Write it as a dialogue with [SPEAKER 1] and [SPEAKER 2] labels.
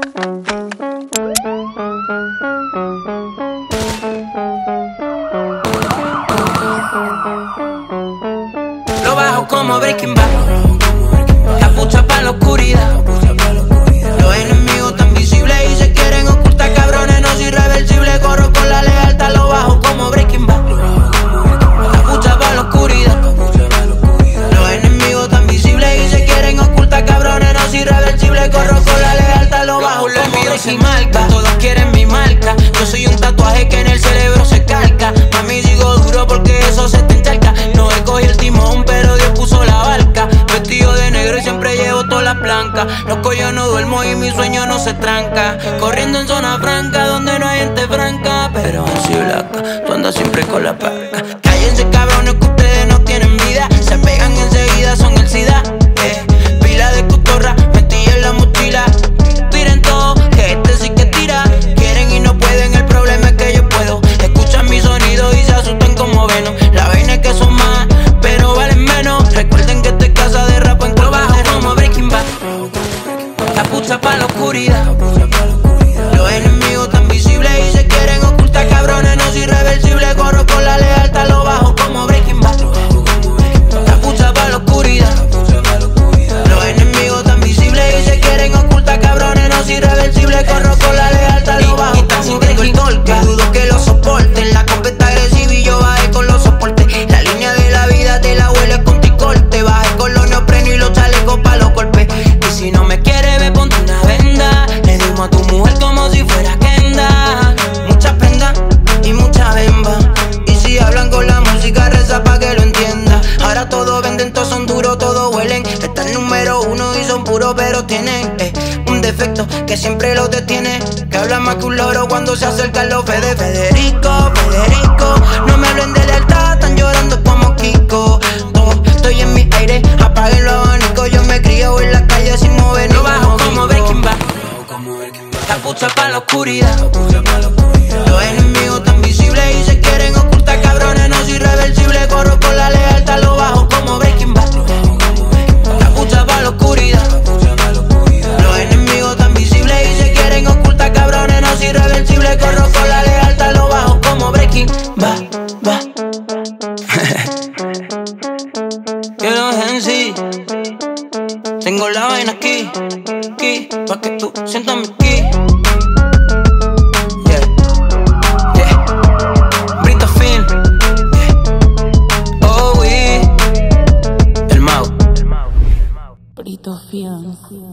[SPEAKER 1] Lo bajo como Breaking Bad, capucha pa' la oscuridad. Los enemigos tan visibles y se quieren ocultar, cabrones, no soy irreversible. Corro con la lealtad, lo bajo como Breaking Bad, capucha pa' la oscuridad. Los enemigos tan visibles y se quieren ocultar, cabrones, no soy irreversible. Corro con la lealtad, lo bajo como Breaking Bad. Todos quieren mi marca, yo soy un tatuaje que en el cerebro se calca. Mami, sigo duro porque eso se te encharca. No cogí el timón, pero Dios puso la barca. Vestido de negro y siempre llevo todas las blancas. Loco, yo no duermo y mi sueño no se tranca. Corriendo en zona franca, donde no hay gente franca. Pero así blanca, tú andas siempre con la placa. Cállense, cabrones, que ustedes no tienen vida. Se pegan enseguida, son el SIDA. Pila de cotorra, metí en la mochila. Tiren todo, que este sí que tira. Quieren y no pueden, el problema es que yo puedo. Escuchan mi sonido y se asustan como Venom. La vaina es que son más, pero valen menos. Recuerden que estoy casa de rap en lo bajo como Breaking Bad, capucha pa' la oscuridad. Los enemigos tan visibles y se quieren ocultar, cabrones, no soy irreversible. Corro con la lealtad, lo bajo como Breaking Bad, capucha pa' la oscuridad. Los enemigos tan visibles y se quieren ocultar, cabrones, no soy irreversible. Corro con la lealtad, lo bajo como Breaking Bad. Dudo que lo soporten, la compa está agresiva y yo bajé con los soportes. La línea de la vida te la hueles con ticorte. Bajé con los neoprenos y los chalecos pa' los golpes. Y si no me quieres, ve, ponte una venda. Le dimos a tu mujer como si fuera Kenda. Mucha prenda y mucha bemba. Y si hablan con la música, reza pa' que lo entienda. Ahora todos venden, todos son duros, todos huelen. Están número uno y son puros, pero tienen un defecto que siempre los detiene. Que habla más que un loro cuando se acerca los Federico. No me hablen de lealtad, están llorando como Kiko. Estoy en mi aire, apaguen los abanicos. Yo me crío en la calle sin mover. Lo bajo como Breaking Bad, capucha pa' la oscuridad. Los enemigos tan visibles y se quieren ocultar, cabrones, no soy irreversible. Corro con la lealtad, lo bajo como Breaking Bad, capucha pa' la oscuridad. Los enemigos tan visibles y se quieren ocultar, cabrones, no soy irreversible. Corro con la lealtad, lo bajo como Breaking Bad. Quiero Hensi, tengo la vaina aquí, pa' que tú sientas mi ki. Brito Film, oh, el Mau.
[SPEAKER 2] Brito Film.